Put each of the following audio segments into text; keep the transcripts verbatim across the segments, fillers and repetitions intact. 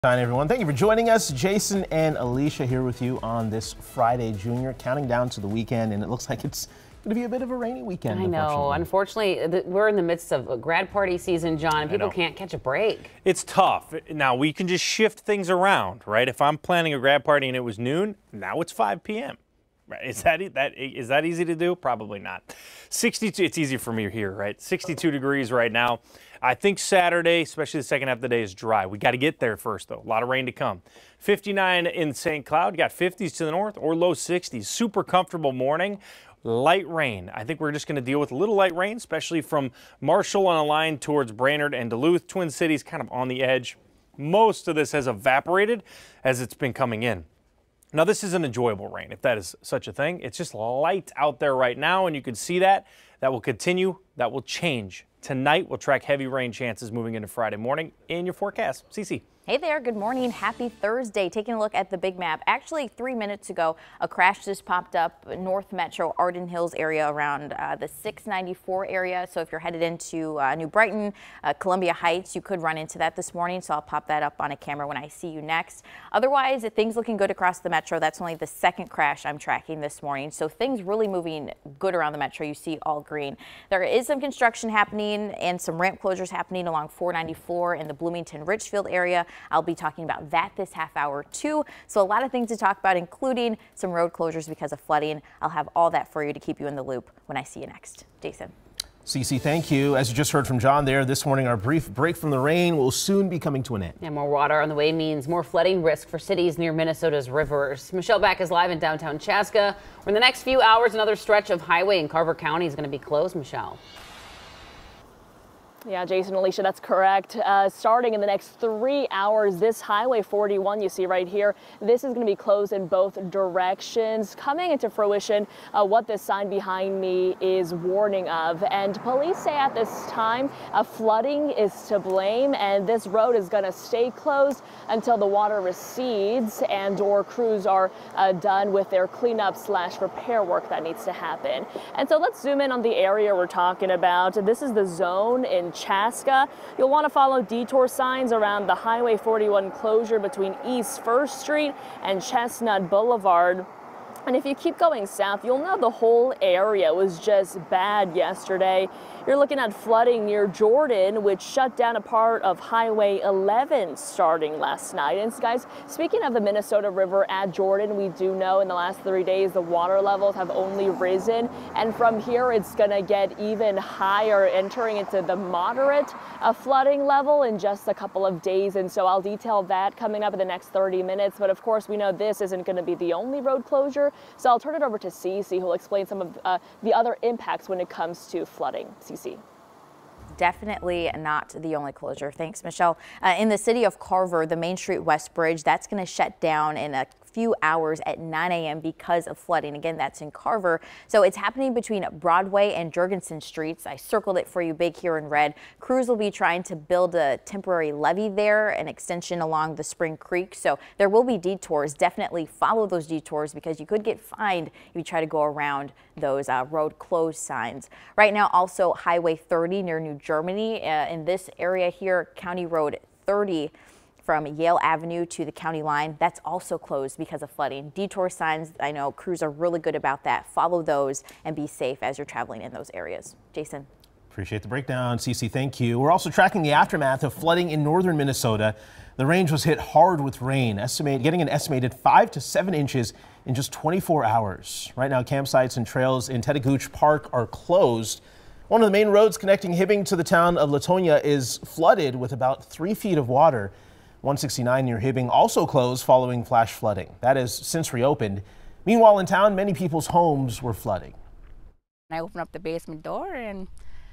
Hi everyone, thank you for joining us. Jason and Alicia here with you on this Friday, Junior, counting down to the weekend, and it looks like it's going to be a bit of a rainy weekend. I know. Unfortunately, unfortunately we're in the midst of a grad party season, John, and people can't catch a break. It's tough. Now, we can just shift things around, right? If I'm planning a grad party and it was noon, now it's five p m Right? Is that, that is that easy to do? Probably not. sixty-two, it's easy for me here, right? sixty-two degrees right now. I think Saturday, especially the second half of the day, is dry. We got to get there first, though. A lot of rain to come. fifty-nine in Saint Cloud. You got fifties to the north or low sixties. Super comfortable morning. Light rain. I think we're just going to deal with a little light rain, especially from Marshall on a line towards Brainerd and Duluth. Twin Cities kind of on the edge. Most of this has evaporated as it's been coming in. Now, this is an enjoyable rain, if that is such a thing. It's just light out there right now, and you can see that. That will continue. That will change. Tonight, we'll track heavy rain chances moving into Friday morning in your forecast. Cece. Hey there, good morning. Happy Thursday. Taking a look at the big map. Actually, three minutes ago, a crash just popped up North Metro Arden Hills area around uh, the six ninety-four area. So if you're headed into uh, New Brighton, uh, Columbia Heights, you could run into that this morning. So I'll pop that up on a camera when I see you next. Otherwise, things looking good across the metro. That's only the second crash I'm tracking this morning. So things really moving good around the metro. You see all green. There is some construction happening and some ramp closures happening along four ninety-four in the Bloomington Richfield area. I'll be talking about that this half hour too. So a lot of things to talk about, including some road closures because of flooding. I'll have all that for you to keep you in the loop when I see you next. Jason. Cece, thank you. As you just heard from John there, this morning our brief break from the rain will soon be coming to an end. And more water on the way means more flooding risk for cities near Minnesota's rivers. Michelle Back is live in downtown Chaska, where in the next few hours another stretch of highway in Carver County is going to be closed. Michelle. Yeah, Jason, Alicia, that's correct. Uh, starting in the next three hours, this Highway forty-one you see right here, this is going to be closed in both directions. Coming into fruition, uh, what this sign behind me is warning of. And police say at this time, uh, flooding is to blame, and this road is going to stay closed until the water recedes and or crews are uh, done with their cleanup slash repair work that needs to happen. And so let's zoom in on the area we're talking about. This is the zone in Chaska. You'll want to follow detour signs around the Highway forty-one closure between East First Street and Chestnut Boulevard. And if you keep going south, you'll know the whole area was just bad yesterday. You're looking at flooding near Jordan, which shut down a part of Highway eleven starting last night. And guys, speaking of the Minnesota River at Jordan, we do know in the last three days the water levels have only risen. And from here, it's going to get even higher, entering into the moderate uh, flooding level in just a couple of days. And so I'll detail that coming up in the next thirty minutes. But of course, we know this isn't going to be the only road closure. So I'll turn it over to Cece, who will explain some of uh, the other impacts when it comes to flooding. Cece. Definitely not the only closure. Thanks, Michelle. Uh, in the city of Carver, the Main Street West Bridge, that's going to shut down in a few hours at nine a m because of flooding. Again, that's in Carver. So it's happening between Broadway and Jurgensen Streets. I circled it for you big here in red. Crews will be trying to build a temporary levee there, an extension along the Spring Creek. So there will be detours. Definitely follow those detours because you could get fined if you try to go around those uh, road closed signs. Right now, also Highway thirty near New Germany. Uh, in this area here, County Road thirty from Yale Avenue to the county line, that's also closed because of flooding. Detour signs, I know crews are really good about that. Follow those and be safe as you're traveling in those areas. Jason. Appreciate the breakdown, Cece. Thank you. We're also tracking the aftermath of flooding in northern Minnesota. The range was hit hard with rain, estimate getting an estimated five to seven inches in just twenty-four hours. Right now, campsites and trails in Tetegooch Park are closed. One of the main roads connecting Hibbing to the town of Latonia is flooded with about three feet of water. one sixty-nine near Hibbing also closed following flash flooding. That has since reopened. Meanwhile, in town, many people's homes were flooding. I opened up the basement door and,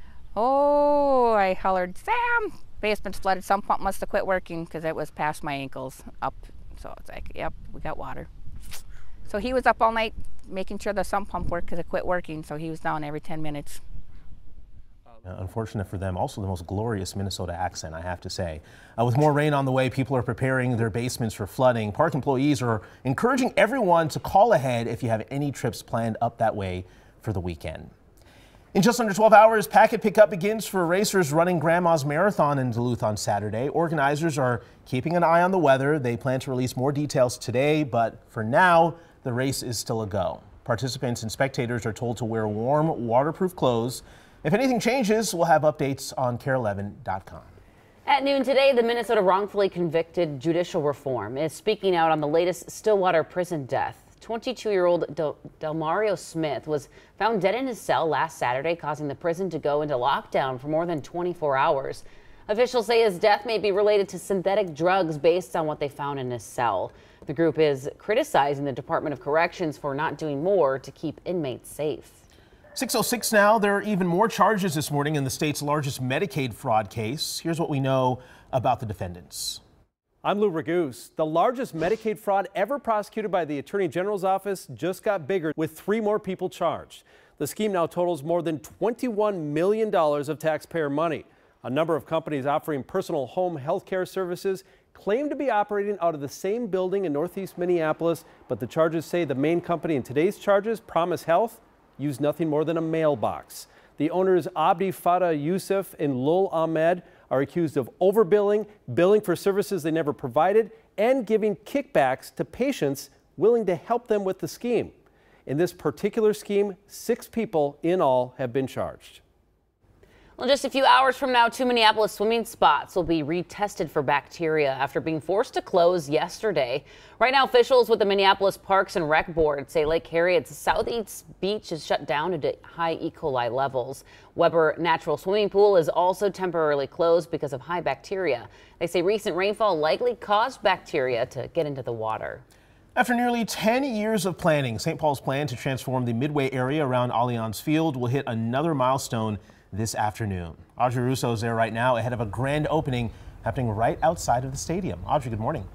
oh, I hollered, Sam, basement's flooded. Some pump must have quit working because it was past my ankles up. So it's like, yep, we got water. So he was up all night making sure the sump pump worked because it quit working. So he was down every ten minutes. Uh, unfortunate for them. Also the most glorious Minnesota accent, I have to say. Uh, with more rain on the way, people are preparing their basements for flooding. Park employees are encouraging everyone to call ahead if you have any trips planned up that way for the weekend. In just under twelve hours, packet pickup begins for racers running Grandma's Marathon in Duluth on Saturday. Organizers are keeping an eye on the weather. They plan to release more details today, but for now, the race is still a go. Participants and spectators are told to wear warm, waterproof clothes. If anything changes, we'll have updates on K A R E eleven dot com. At noon today, the Minnesota wrongfully convicted judicial reform is speaking out on the latest Stillwater prison death. twenty-two-year-old Del Delmario Smith was found dead in his cell last Saturday, causing the prison to go into lockdown for more than twenty-four hours. Officials say his death may be related to synthetic drugs based on what they found in his cell. The group is criticizing the Department of Corrections for not doing more to keep inmates safe. six oh six now. There are even more charges this morning in the state's largest Medicaid fraud case. Here's what we know about the defendants. I'm Lou Raguse. The largest Medicaid fraud ever prosecuted by the Attorney General's office just got bigger with three more people charged. The scheme now totals more than twenty-one million dollars of taxpayer money. A number of companies offering personal home health care services claim to be operating out of the same building in northeast Minneapolis, but the charges say the main company in today's charges, Promise Health, used nothing more than a mailbox. The owners Abdi Fatah Youssef and Lul Ahmed are accused of overbilling, billing for services they never provided, and giving kickbacks to patients willing to help them with the scheme. In this particular scheme, six people in all have been charged. Well, just a few hours from now, two Minneapolis swimming spots will be retested for bacteria after being forced to close yesterday. Right now, officials with the Minneapolis Parks and Rec Board say Lake Harriet's Southeast Beach is shut down due to high E. coli levels. Weber Natural Swimming Pool is also temporarily closed because of high bacteria. They say recent rainfall likely caused bacteria to get into the water. After nearly ten years of planning, Saint Paul's plan to transform the Midway area around Allianz Field will hit another milestone this afternoon. Audrey Russo is there right now ahead of a grand opening happening right outside of the stadium. Audrey, good morning.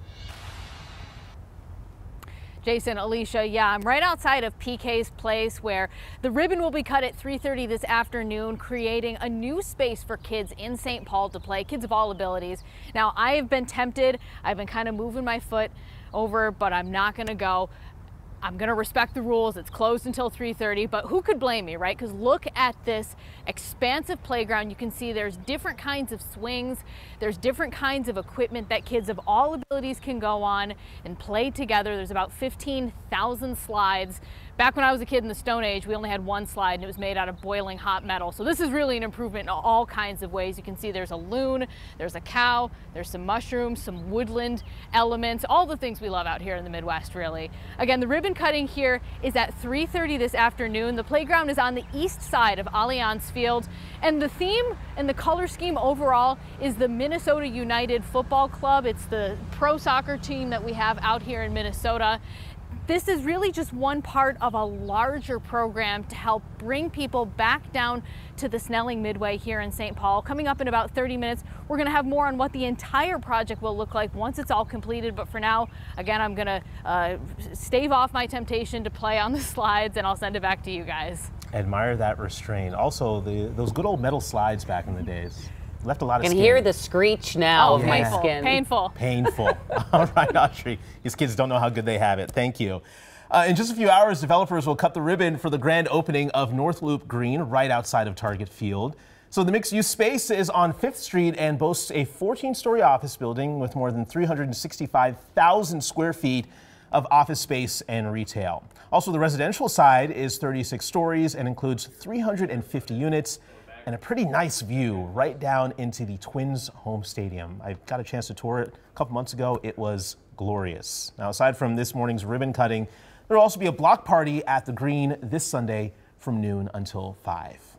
Jason, Alicia, yeah, I'm right outside of P K's place where the ribbon will be cut at three thirty this afternoon, creating a new space for kids in Saint Paul to play, kids of all abilities. Now, I have been tempted. I've been kind of moving my foot over, but I'm not going to go. I'm going to respect the rules. It's closed until three thirty, but who could blame me, right? Because look at this expansive playground. You can see there's different kinds of swings. There's different kinds of equipment that kids of all abilities can go on and play together. There's about fifteen thousand slides. Back when I was a kid in the Stone Age, we only had one slide and it was made out of boiling hot metal. So this is really an improvement in all kinds of ways. You can see there's a loon, there's a cow, there's some mushrooms, some woodland elements, all the things we love out here in the Midwest, really. Again, the ribbon cutting here is at three thirty this afternoon. The playground is on the east side of Allianz Field, and the theme and the color scheme overall is the Minnesota United Football Club. It's the pro soccer team that we have out here in Minnesota. This is really just one part of a larger program to help bring people back down to the Snelling Midway here in Saint Paul. Coming up in about thirty minutes, we're going to have more on what the entire project will look like once it's all completed. But for now, again, I'm going to uh, stave off my temptation to play on the slides, and I'll send it back to you guys. Admire that restraint. Also, the, those good old metal slides back in the days. Left a lot of I can skin. hear the screech now Oh, of painful, my skin. Painful. Painful. All right, Audrey. These kids don't know how good they have it. Thank you. Uh, in just a few hours, developers will cut the ribbon for the grand opening of North Loop Green right outside of Target Field. So the mixed-use space is on Fifth Street and boasts a fourteen-story office building with more than three hundred sixty-five thousand square feet of office space and retail. Also, the residential side is thirty-six stories and includes three hundred fifty units and a pretty nice view right down into the Twins home stadium. I got a chance to tour it a couple months ago. It was glorious. Now, aside from this morning's ribbon cutting, there will also be a block party at the Green this Sunday from noon until five.